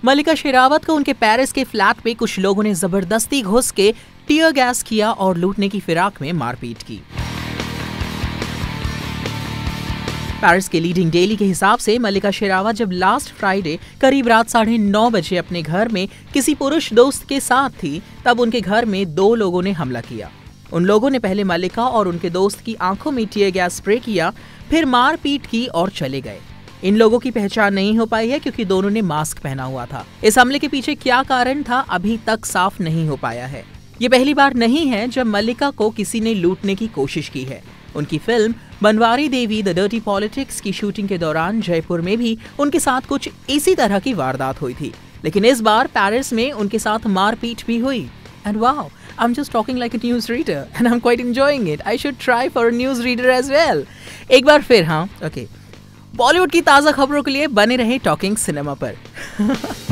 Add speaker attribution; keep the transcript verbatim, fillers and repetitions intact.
Speaker 1: मल्लिका शेरावत को उनके पेरिस के फ्लैट में कुछ लोगों ने जबरदस्ती घुस के टीयर गैस किया और लूटने की फिराक में मारपीट की। पेरिस के लीडिंग डेली के हिसाब से मल्लिका शेरावत जब लास्ट फ्राइडे करीब रात साढ़े नौ बजे अपने घर में किसी पुरुष दोस्त के साथ थी, तब उनके घर में दो लोगों ने हमला किया। उन लोगों ने पहले मल्लिका और उनके दोस्त की आंखों में टीयर गैस स्प्रे किया, फिर मारपीट की और चले गए। इन लोगों की पहचान नहीं हो पाई है क्योंकि दोनों ने मास्क पहना हुआ था। इस हमले के पीछे क्या कारण था अभी तक साफ नहीं हो पाया है। ये पहली बार नहीं है जब मल्लिका को किसी ने लूटने की कोशिश की है। उनकी film Banwari Devi the dirty politics की शूटिंग के दौरान जयपुर में भी उनके साथ कुछ इसी तरह की वारदात हुई थी, लेकिन इस बार पेरिस में उनके साथ मारपीट भी हुई। And wow, I'm just talking like a newsreader and I'm quite enjoying it. I should try for a newsreader as well. एक बार फिर हाँ, ओके। बॉलीवुड की ताज़ा खबरों के लिए बने रहे टॉकिंग सिनेमा पर।